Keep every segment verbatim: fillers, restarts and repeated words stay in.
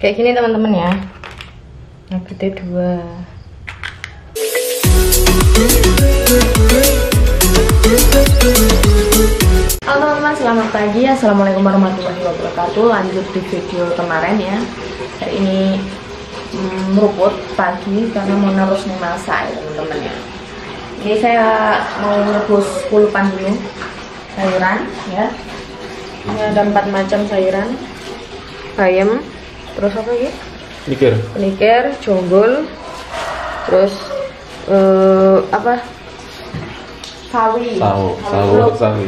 Kayak gini teman-teman ya. Nah, gede dua. Halo teman-teman, selamat pagi. Assalamualaikum warahmatullahi wabarakatuh. Lanjut di video kemarin ya. Hari ini mm, meruput pagi karena mau nerus nih masak ya teman-teman ya. Ini saya mau rebus pulupan dulu sayuran ya. Ini ada empat macam sayuran. Bayam, terus apa lagi? Penikir. Penikir, jonggol, terus uh, apa? Sawi. Sawo, sawo, sawi.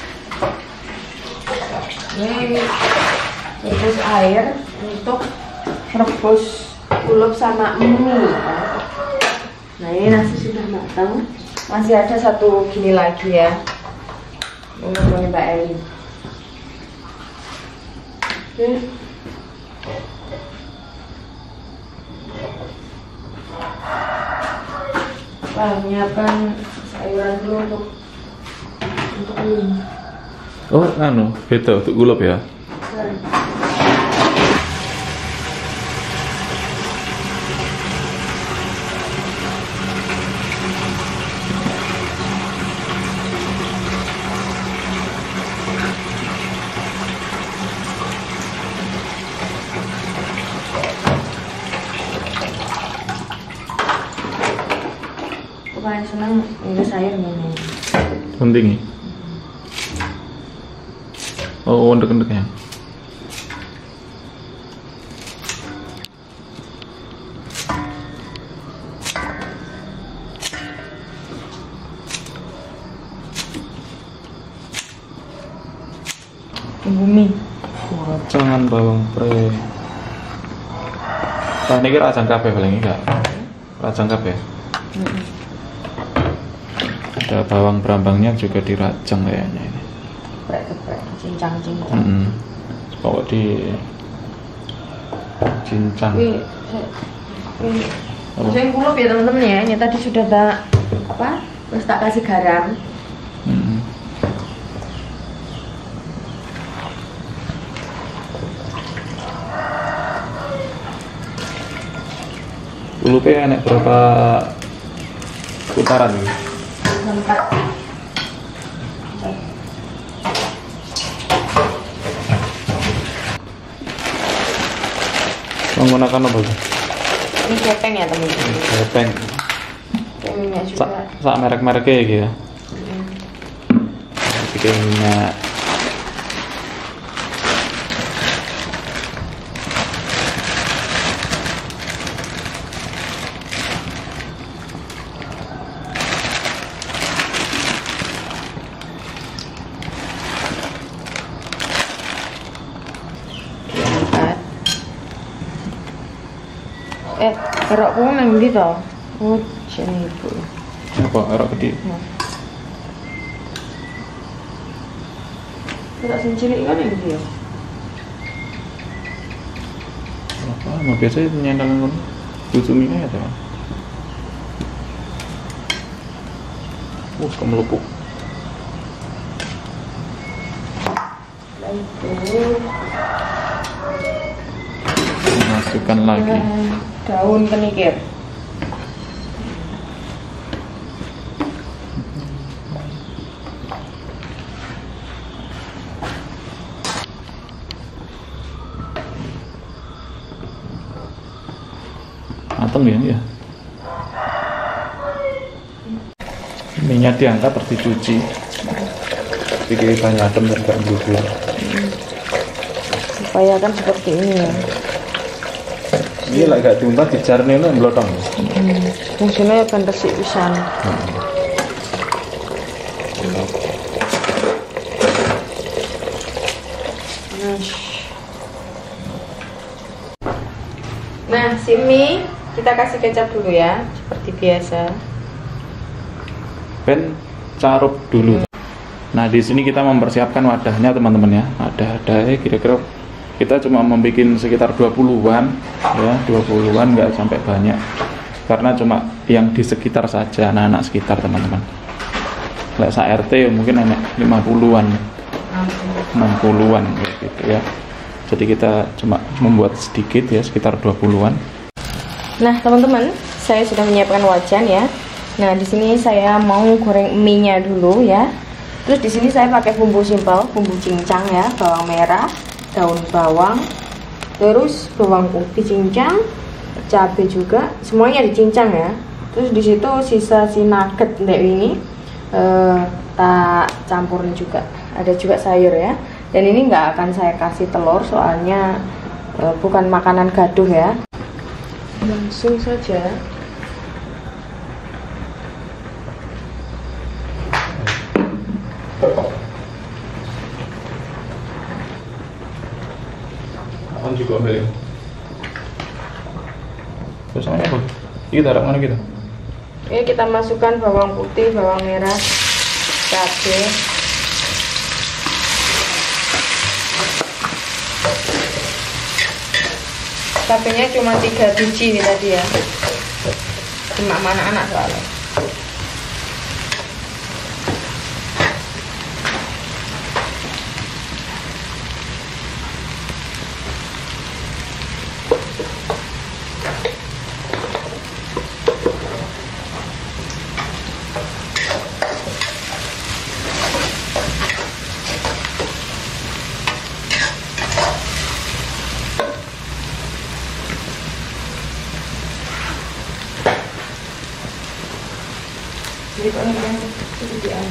Ini rebus air untuk rebus kulup sama mie. Nah ini nasi sudah matang. Masih ada satu gini lagi ya. Untuk Mbak Eli. Oke. Nah, menyiapkan sayuran dulu untuk untuk mie. Oh, anu, beda untuk gulop ya. Paling senang ini sayur ini. Penting. Oh, ondek-ondeknya. Bumi. Jangan bawang pre. Nah, ini kira rajang kabeh paling enggak. Rajang kabeh. Mm-hmm. Ada bawang berambangnya juga dirajang kayaknya ini. Geprek-geprek, cincang-cincang. Mm-hmm. Pokok di cincang. Wih, wih. Saya kulup ya teman-teman ya. Ini tadi sudah tak apa? Terus tak kasih garam. Mm-hmm. Kulupnya enak berapa putaran nih? Empat. Menggunakan apa? Ini kepeng ya teman-teman. Kepeng. Kepengnya Sa, juga. sa merek-mereknya gitu ya. Hmm. Bikin minyak. Eh, erok kuwi nang ndi to? Oh, sini ibu. Apa erok gede? Nah. Erok sing cilik kan yang ndi ya? Apa? Mau biasa itu nyendang ngono. Tutuminya ya, teman. Uh, kemelupuk. Lalu Masukkan lagi. daun penikir. Mateng ya, ya. Minyak diangkat terus dicuci. Bikin banyak adem dan gak berbuah. Supaya kan seperti ini ya. Ini lah gak diumpat di jarne itu melotong. Hmm. Fungsinya kan resik pisan. Hmm. Nah, si mie kita kasih kecap dulu ya, seperti biasa. Ben carup dulu. Nah, di sini kita mempersiapkan wadahnya teman-teman ya. Wadah-wadahnya kira-kira kita cuma membuat sekitar dua puluhan ya, dua puluhan nggak sampai banyak. Karena cuma yang di sekitar saja, anak-anak sekitar teman-teman. Lek sa R T mungkin hanya lima puluhan, enam puluhan gitu ya. Jadi kita cuma membuat sedikit ya, sekitar dua puluhan. Nah teman-teman, saya sudah menyiapkan wajan ya. Nah di sini saya mau goreng mie-nya dulu ya. Terus di sini saya pakai bumbu simpel, bumbu cincang ya, bawang merah, daun bawang, terus bawang putih cincang, cabai juga, semuanya dicincang ya. Terus di situ sisa si nugget ini eh, tak campurin juga. Ada juga sayur ya. Dan ini nggak akan saya kasih telur soalnya eh, bukan makanan gaduh ya. Langsung saja. Akan juga ambil. Terus namanya apa? Kita taruh mana kita? Ini kita masukkan bawang putih, bawang merah, cabai. Cabainya cuma tiga biji nih tadi ya. Cuma anak-anak soalnya. Jadi kalau yang itu dia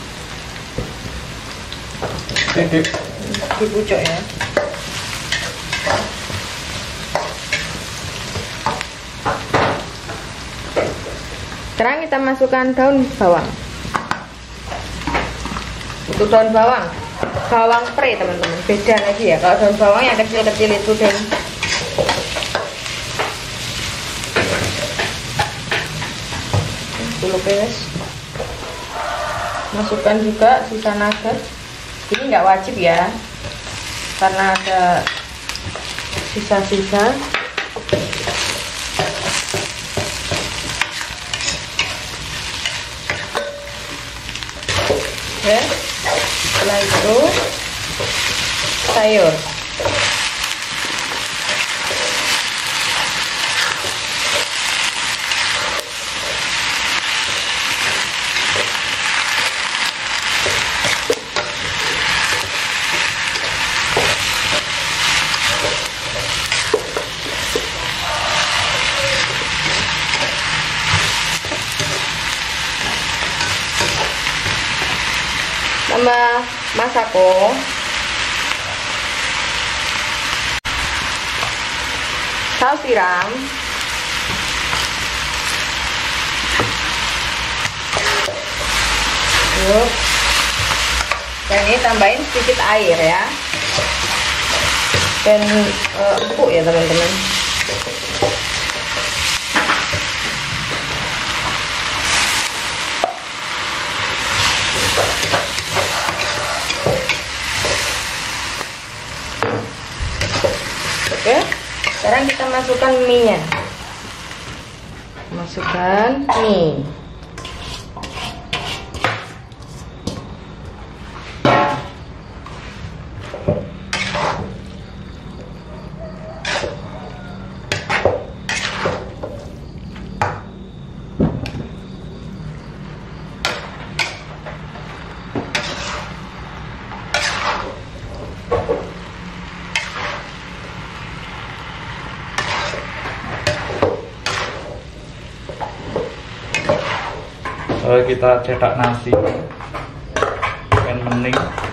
dibucok ya. Sekarang kita masukkan daun bawang. Untuk daun bawang, bawang pre teman-teman, beda lagi ya. Kalau daun bawang yang kecil-kecil itu dan dulu beres. Masukkan juga sisa nugget. Ini nggak wajib ya, karena ada sisa-sisa. Ya, setelah itu sayur. Tambah masako, saus tiram, yuk. Dan ini tambahin sedikit air ya, dan uh, empuk ya teman-teman. Oke, sekarang kita masukkan mie-nya. Masukkan mie. Kita cetak nasi dan bening.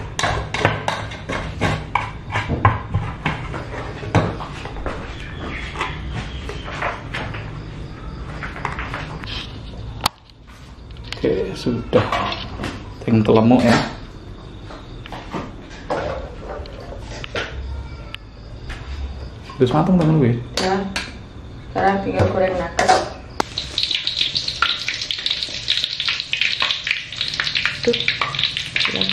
Oke, sudah tinggal lemuk ya. Terus matang temen gue. Nah, sekarang tinggal goreng nugget. Tuh, ya.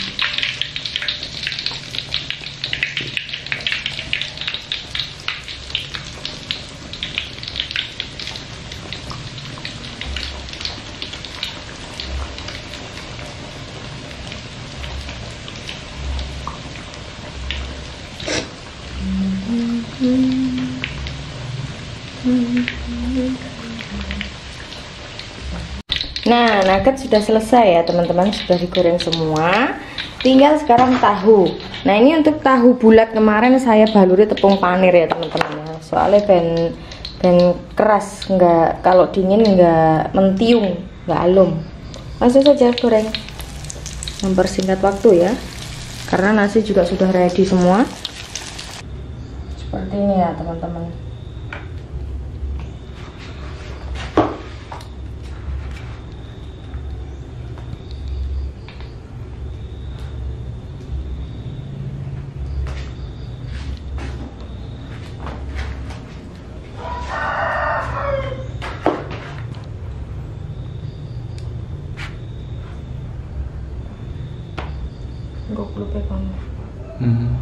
Hmm. Nah, nugget sudah selesai ya teman-teman, sudah digoreng semua. Tinggal sekarang tahu. Nah, ini untuk tahu bulat kemarin saya baluri tepung panir ya teman-teman. Soalnya ben ben keras, nggak kalau dingin nggak mentiung, nggak alum. Langsung saja goreng. Mempersingkat waktu ya. Karena nasi juga sudah ready semua. Seperti ini ya teman-teman. Enggak lupa kamu. Hmm.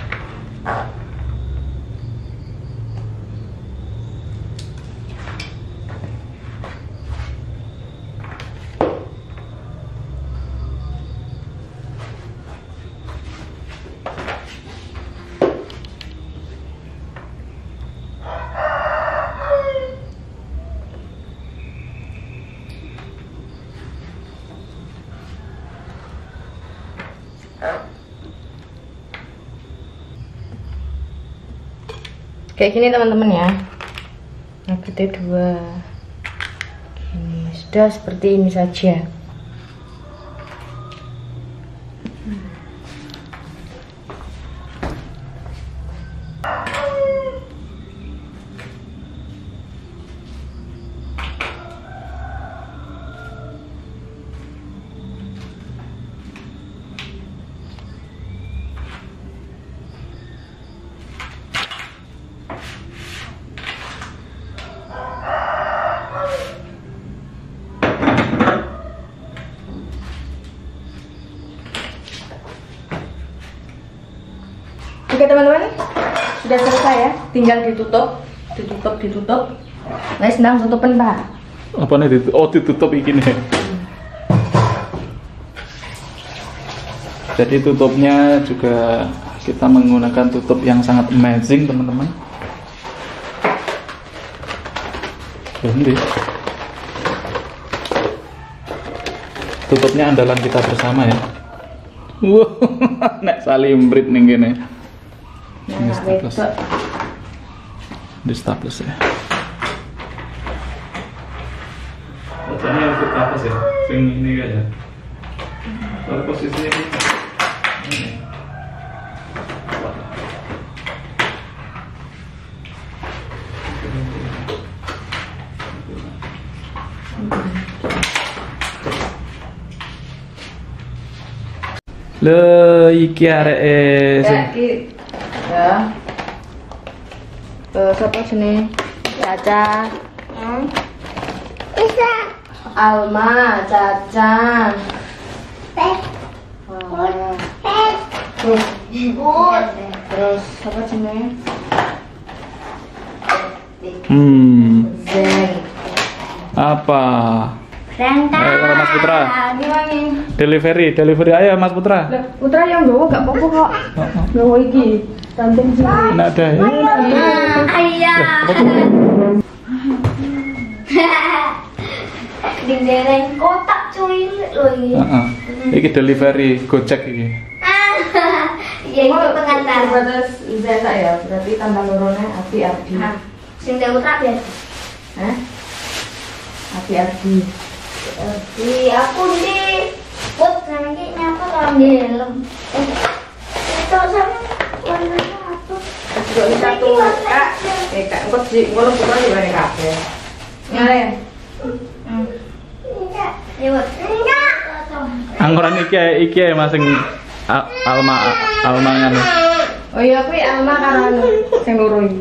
Kayak gini teman-teman ya. Nuggetnya dua. Gini, sudah seperti ini saja. Oke teman-teman, sudah selesai ya, tinggal ditutup, ditutup, ditutup. Nah, sedang tutupin pak. Apa nih ditutup? Oh ditutup begini. Jadi tutupnya juga kita menggunakan tutup yang sangat amazing teman-teman. Berhenti. Tutupnya andalan kita bersama ya. Wow, nek salimbrit nih gini. Ini staples. Di staples ya. Bacanya untuk apa sih? Sing ini aja. Kalau posisinya ini. Le iki arek eh ya. Eh, siapa sini? Caca. Hmm? Bisa. Alma, Caca. Pet. Oh. Pet. Terus. Bud. Terus siapa sini? Hmm. Zen. Apa? Renta. Ayo Mas Putra. Gimana nih? Delivery, delivery ayo Mas Putra. Lah, Putra yang gawa gak apa-apa kok. Gawa iki. Tanteng sini. Nah, ada ya. Ayah. Dinggereng kotak cuy lho iki. Heeh. Iki delivery Gojek iki. Ya itu pengantar. Batas Zeta ya, berarti tambah lorone Api Ardi. Sing Putra biar. Hah? Api Ardi. Di aku di buat nanti nyapa orang di dalam. Itu sama warnanya apa? Juga satu kak. Eh kak, kok sih kalau bukan di mana kafe? Nyalain. Enggak. Lewat. Enggak. Anggoran iki iki masing Alma Alma ngene. Oh iya kuwi Alma karo sing loro iki.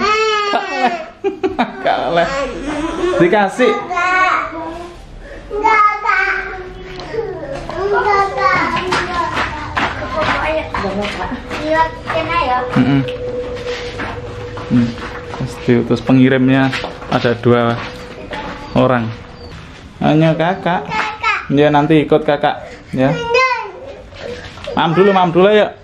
Gak oleh. Dikasih. Enggak, Kak. Enggak, Kak. Lihat kena ya. Heeh. Hmm. Pasti terus pengirimnya ada dua orang. Hanya kakak. Ya nanti ikut kakak ya. Mam dulu, mam dulu ya.